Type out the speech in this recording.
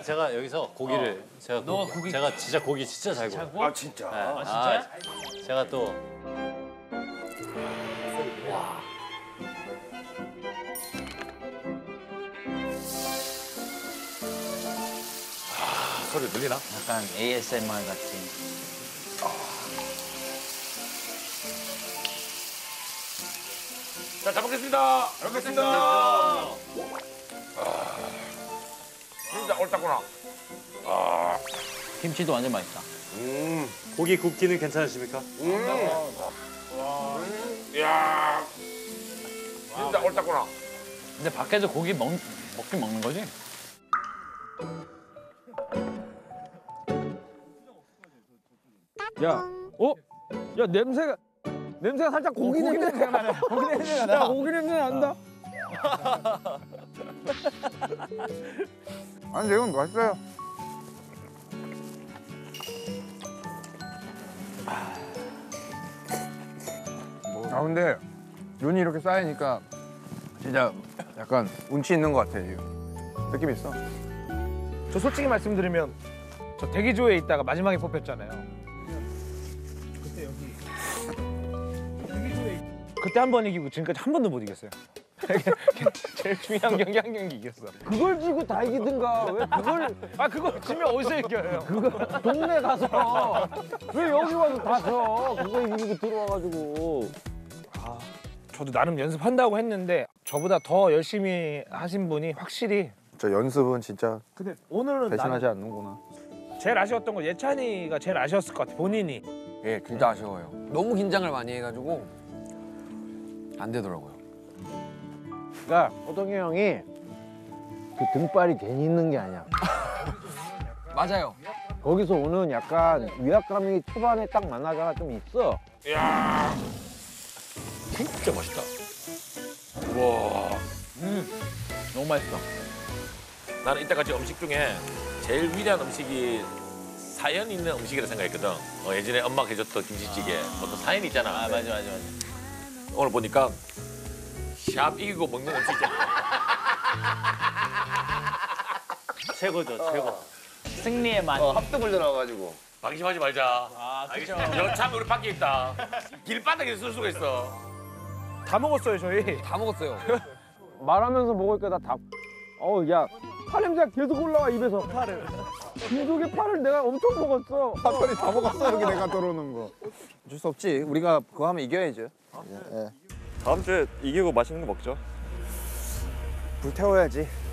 제가 여기서 고기를 제가 진짜 고기 진짜 잘 구워요. 아 진짜? 네. 진짜요? 제가 또 소리 들리나? 약간 ASMR 같은. 자, 잘 먹겠습니다. 잘 먹겠습니다. 진짜 옳다구나. 김치도 완전 맛있다. 고기 굽기는 괜찮으십니까? 이야, 진짜 옳다구나. 근데 밖에서 고기 먹긴 먹는 거지? 야, 야 냄새가 살짝 고기 냄새가 나네. 고기 냄새가 나. 야, 고기 냄새 난다. 아니 이건 맛있어요. 아 근데 눈이 이렇게 쌓이니까 진짜 약간 운치 있는 것 같아 지금. 느낌 있어. 저 솔직히 말씀드리면 저 대기조에 있다가 마지막에 뽑혔잖아요. 그때 한 번 이기고 지금까지 한 번도 못 이겼어요. 제일 중요한 경기 한 경기 이겼어. 그걸 지고 다 이기든가 왜 그걸 그거 지면 어디서 이겨요? 그거 동네 가서 왜 여기 와서 다져 그거 이기고 들어와가지고 저도 나름 연습한다고 했는데 저보다 더 열심히 하신 분이 확실히 저 연습은 진짜 근데 오늘은 배신하지 않는구나. 제일 아쉬웠던 건 예찬이가 제일 아쉬웠을 것 같아 본인이. 예, 진짜 아쉬워요. 너무 긴장을 많이 해가지고 안 되더라고요. 그러니까 호동이 형이 그 등발이 괜히 있는 게 아니야. 맞아요. 거기서 오는 약간 위압감이 초반에 딱 만나자가 좀 있어. 이야, 진짜 맛있다. 와, 너무 맛있어. 나는 이때까지 음식 중에 제일 위대한 음식이 사연 있는 음식이라 생각했거든. 예전에 엄마가 해줬던 김치찌개, 어떤 사연이 있잖아. 맞아. 오늘 보니까 샵 이기고 먹는 음식 있잖아. 최고죠, 최고. 승리의 맛. 합동을 들어가가지고. 방심하지 말자. 알겠어. 여참 우리 밖에 있다. 길바닥에 쓸 수가 있어. 다 먹었어요 저희. 다 먹었어요. 말하면서 먹으니까 나 다. 야 파냄새가 계속 올라와 입에서. 파를. 김족의 파를 내가 엄청 먹었어. 사건이 다 먹었어 여기 내가 들어오는 거. 어쩔 수 없지. 우리가 그거 하면 이겨야죠. 다음 주에 이기고 맛있는 거 먹죠. 불태워야지.